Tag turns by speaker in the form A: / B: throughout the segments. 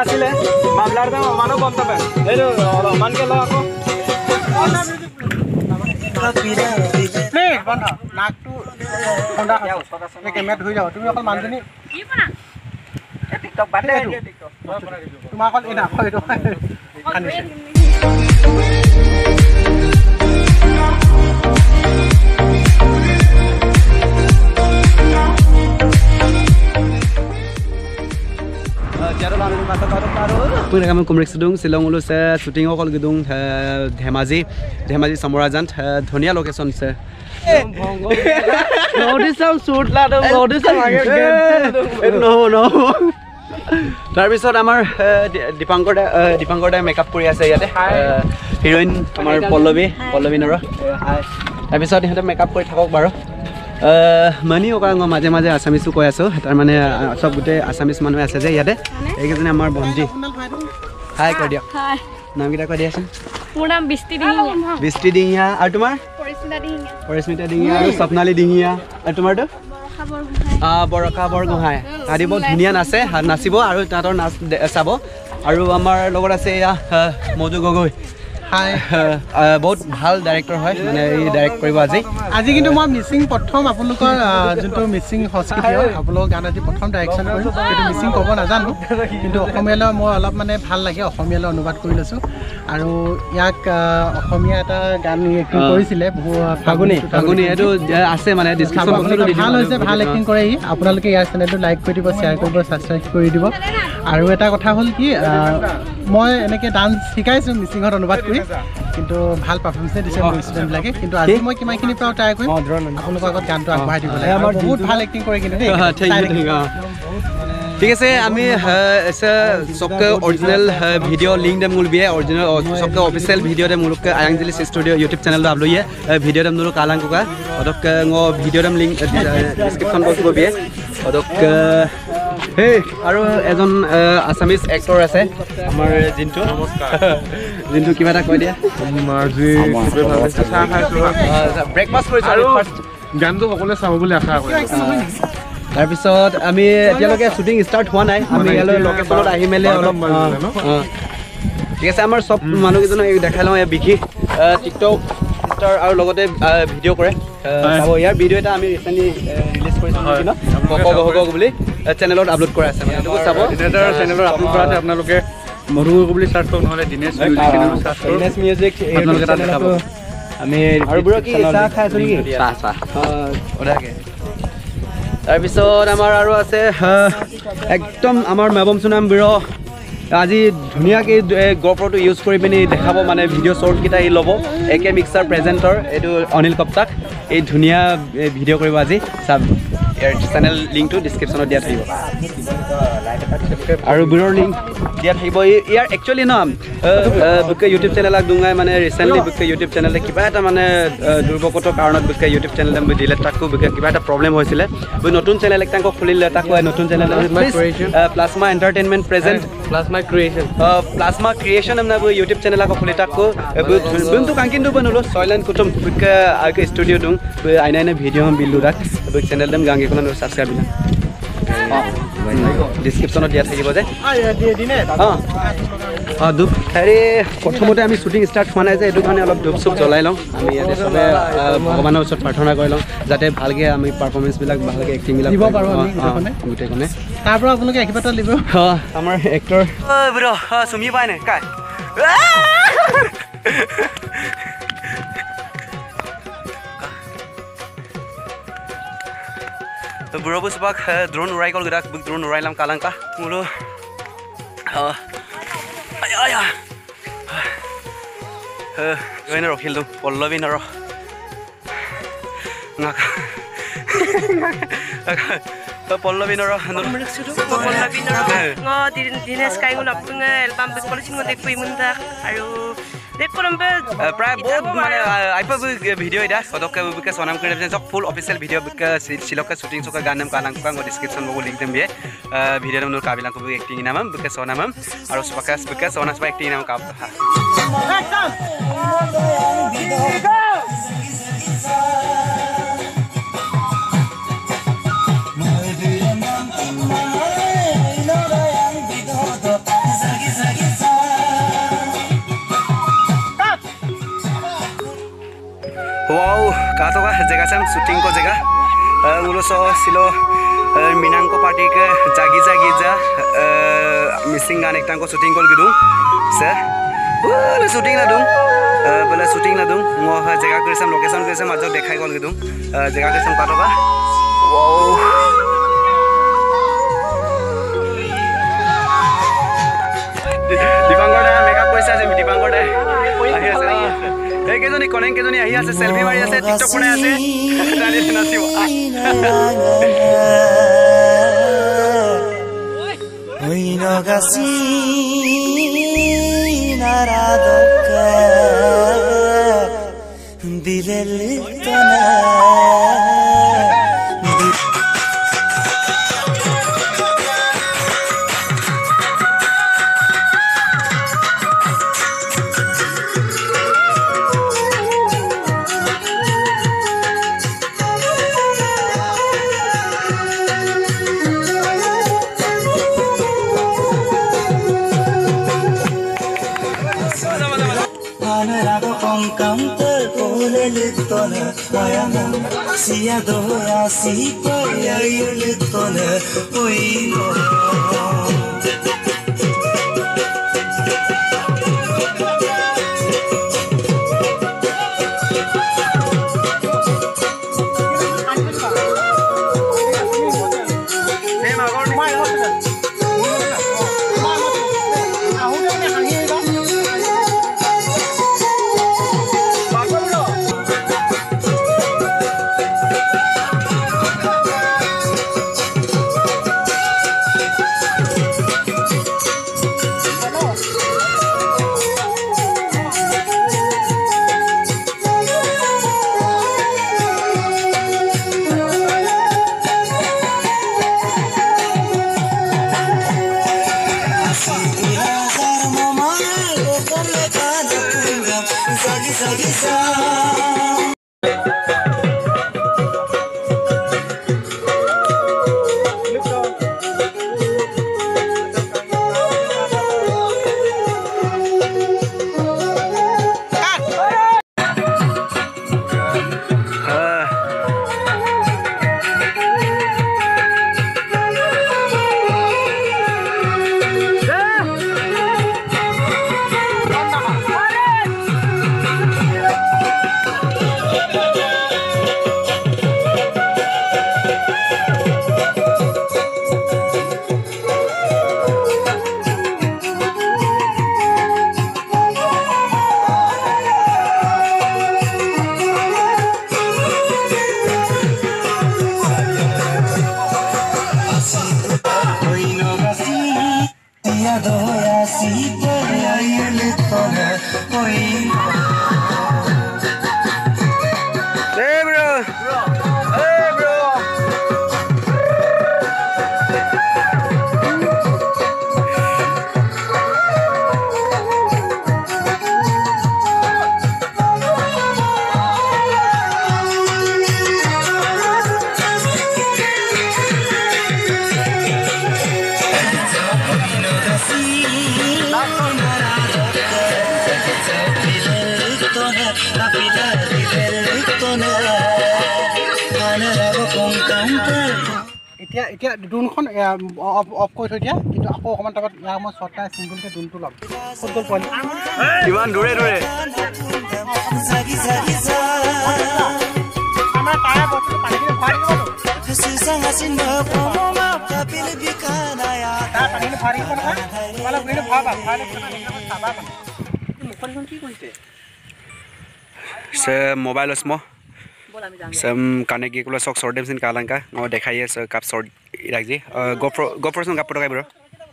A: আছিলে মামলাৰ দাম আমাৰো গম পাবে এইটো অলপমানকে লওঁ আকৌ
B: নাকটো ঠাণ্ডা কেমেৰাত ধুই যাব তুমি অকল মানুহজনী
A: টিকটক বাদ দে
B: তোমাৰ অকল এই নাকৰ এইটো
C: kami kumrik sedung silong ulu se shooting okol gedung Dhemaji Samarajan dhoniya location se
A: notice some shoot la dong notice some
C: no তাৰ পিছত আমাৰ দীপাংকৰ দা মেকআপ কৰি আছে ইয়াতে হিৰোইন আমাৰ পল্লৱী নৰ তাৰ পিছত ইহঁতে মেকআপ কৰি থাকক বাৰু মানি ওকাং মাজে মাজে আছামিছো কৈ আছো তাৰ মানে সব গুটে আছামিছ মানুহ আছে যে ইয়াতে এইকেজনে আমাৰ ভন্টি হাই কৈ দিয়ক নাম কিটা কৈ দিয়াচোন
D: মোৰ নাম
C: বিষ্টি দিহিয়া আৰু তোমাৰ পৰিস্মিতা দিহিয়া আৰু স্বপ্নালী দিহিয়া আৰু তোমাৰটো বৰকা বৰগোহাঁই আদি বহুত ধুনীয়া নাচিব আৰু তাহাঁতৰ নাচ চাব আৰু আমাৰ লগত আছে এয়া মধু গগৈ
B: হাই
C: বহুত ভাল ডাইৰেক্টৰ হয় মানে এই ডাইৰেক্ট কৰিব আজি
B: কিন্তু মই মিচিং প্ৰথম আপোনালোকৰ যোনটো মিচিং সংস্কৃতি আপোনালোকৰ গান আজি প্ৰথম ডাইৰেকশ্যন কৰিছোঁ সেইটো মিচিং ক'ব নাজানো কিন্তু অসমীয়ালৈ মই অলপ মানে ভাল লাগে অসমীয়ালৈ অনুবাদ কৰি লৈছোঁ আৰু ইয়াক অসমীয়া এটা গান কৰিছিলে
C: ফাগুনি এইটো আছে মানে
B: ভাল হৈছে ভাল এক্টিং কৰে ই আপোনালোকে ইয়াৰ চেনেলটো লাইক কৰি দিব শ্বেয়াৰ কৰিব ছাবস্ক্ৰাইব কৰি দিব আৰু এটা কথা হ'ল কি মই এনেকৈ ডান্স শিকাইছোঁ মিচিঙত অনুবাদ কৰি কিন্তু ভাল পাৰফৰ্মেঞ্চ দিছে মোৰ ষ্টুডেণ্টবিলাকে কিন্তু আজি মই কিমানখিনি পৰা ট্ৰাই কৰিম আপোনালোকৰ আগত গানটো আগবঢ়াই দিব লাগে আমাৰ বহুত ভাল এক্টিং কৰে কিন্তু
C: ठीक है আমি सबके ओरिजिनल वीडियो लिंक दे मुल भी है ओरिजिनल सबके ऑफिशियल वीडियो दे मुल के आयांजलि स्टूडियो यूट्यूब चैनल आप लोग ये वीडियो दे मुल कालांग का और वो वीडियो दे लिंक डिस्क्रिप्शन बॉक्स को भी है और हे আৰু এজন আসামিজ এক্টৰ আছে আমাৰ জিন্তু নমস্কাৰ জিন্তু কিবা এটা কৈ দিয়া
E: মাজি খুবে ভাল আছে চাহ খাইছো
C: ব্ৰেকফাষ্ট কৰিছো আৰু
E: গানটো সকলোৱে চাব বুলি আশা কৰিছো
C: তাৰ পিছত আমি এতিয়ালৈকে শুটিং ষ্টাৰ্ট হোৱা নাই আমি ইয়ালৈ লোকেশনত আহি মেলে অলপ ঠিক আছে আমাৰ সব মানুহ কিজন দেখাই লওঁ বিকি টিকটক ষ্টাৰ আৰু লগতে ভিডিঅ' কৰে চাব ইয়াৰ ভিডিঅ' এটা আমি ৰিসেন্টলি ৰিলিজ কৰিছোঁ ন হক বুলি চেনেলত আপলোড কৰা আছে মানে চাব
E: এটা চেনেলত আপলোড কৰা আছে আপোনালোকে মধু বুলি সাৰ্চ কৰক নহলে দিনেশ মিউজিক চেনেলত সাৰ্চ কৰক
C: দিনেশ মিউজিক আপোনালোকে তাত দেখাব আমি আৰু বুঢ়া কি চাহ খাই আছো নেকি চাহ ওদাকে তাৰ পিছত আমাৰ আৰু আছে একদম আমাৰ মেবম সুনাম বিৰ আজি ধুনীয়াকৈ গপ্ৰটো ইউজ কৰি পিনি দেখাব মানে ভিডিঅ' শ্বৰ্ট কেইটা ই ল'ব একে মিক্সাৰ প্ৰেজেণ্টৰ এইটো অনিল কপ্তাক এই ধুনীয়া ভিডিঅ' কৰিব আজি চাব ইয়াৰ চেনেল লিংকটো ডিছক্ৰিপশ্যনত দিয়া থাকিব আৰু বিৰৰ লিংক দিয়া থাকিব ইয়াৰ একচুৱেলি ন বুকে ইউটিউব চেনেলক দুঙাই মানে ৰিচেণ্টলি বুকে ইউটিউব চেনেলে কিবা এটা মানে দুৰ্ভগত কাৰণত বুকে ইউটিউব চেনেলে মই দিলে তাকো বুকে কিবা এটা প্ৰব্লেম হৈছিলে নতুন চেনেল একটা খুলিলে তাকো নতুন channel Plasma Entertainment present Plasma Creation আমরা ইউটিউব চেনেল আকৌ খুলি তাকো বুনটো কাংকিন দুব নলো সয়লেন কুটুম বুকে আগে স্টুডিও দুং আইনাইনে ভিডিও हम बिल्लू राख बुक चैनल दम गांगे कोन सब्सक्राइब बिना ডিসক্রিপশনত দিয়া থাকিব যে ধূপ হেৰি প্ৰথমতে আমি শ্বুটিং ষ্টাৰ্ট হোৱা নাই যে এইটো কাৰণে অলপ ধূপ চুপ জ্বলাই লওঁ আমি ইয়াতে চবে ভগৱানৰ ওচৰত প্ৰাৰ্থনা কৰি লওঁ যাতে ভালকৈ আমি পাৰফৰ্মেঞ্চবিলাক ভালকৈ এক্টিংবিলাক দিব পাৰোঁ গোটেইখনে
B: তাৰ পৰা আপোনালোকে কিবা এটা লিব
C: আমাৰ এক্টৰ চুমি পাই নাই কাই बुढ़ो बुक द्रोन उड़ाई कल गरा द्रोन उड़ाइलाम कालंका मुलो रखिल दो पल्लवी नर पल्लवी नर
D: दिनेश काइगुल एलबाम
C: प्राय बहुत माने आइपा वीडियो इदा पदक के सोनाम करे सब फुल ऑफिशियल वीडियो के सिलक के शूटिंग सका गानम कालांग का डिस्क्रिप्शन में लिंक देम बे वीडियो नम काबिला को एक्टिंग नाम के सोनाम और सबका के सोना सब एक्टिंग नाम का जगह से हम शूटिंग को जगह मुलो सो सिलो मीनांको पार्टी के जागी जा मिसिंग गाने एक को शूटिंग कॉल गिदूं से बोले शूटिंग ना दूं मो जगह कर सम लोकेशन कर सम आज देखाई कॉल गिदूं जगह कर सम काटोबा वाओ दीपांकर दे मेकअप पैसा जे दीपांकर दे आही আছে এই কেজনী কনেং কেজনী আহি আছে সেলফি মাৰি আছে টিকটক বনাই আছে জানি নাচিব
F: ওই নগাসি নারাদকা দিলেল তনা Sia doya si paya yultona oi no
B: এতিয়া এতিয়া ড্ৰোনখন অফ কৰি থৈ দিয়া কিন্তু আকৌ অকণমান টাইমত ইয়াক মই শ্বৰ্টটা চিংগলকৈ ড্ৰোনটো ল'ম ফুটবল পোৱালি
C: কিমান দূৰে দূৰে
B: আমাৰ তাৰে বস্তু পানীখিনি ভৰাই দিব পানীখিনি ভৰাই দিব নহয় অলপ ভিডিঅ' ভৰাবা ভৰাই চাবা মুখখন কি কৰিছে
C: से मोबाइल उसमो सम काने की कुला सॉक शॉर्ट डेमसिन कालंका नो देखाइए स कप शॉर्ट इराजी गोप्रो सन कप पटकाय ब्रो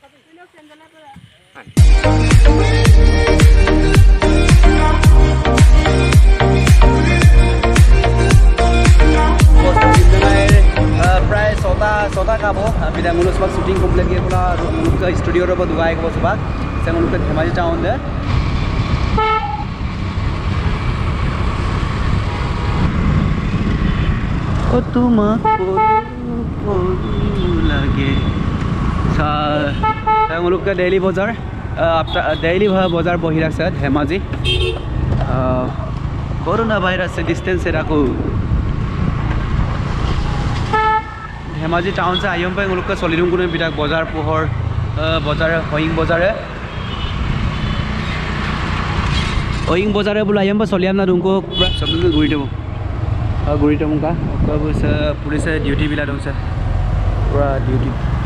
C: प्राय सोता काबो बिदा मुलुस बा शूटिंग कंप्लीट के कुला मुलुस स्टूडियो रो दुगाय को सबा से मुलुस धेमाजी टाउन दे ओ तुमको लगे लोग डेली बजार डेली बजार बहि धेमाजी कोरोना भाइरस से डिस्टेंस राखो ধেমাজি টাউন সে আইম पे उनको सलिदुं गुने बिटा बाजार पोहर बाजार होइंग बाजारे होइंग बाजारे बुला आइम पे सलियाम ना उनको पूरा सब दिन गुड़ी देबो गुड़ी देबो का पुलिस ड्यूटी बिला दंसे पूरा ड्यूटी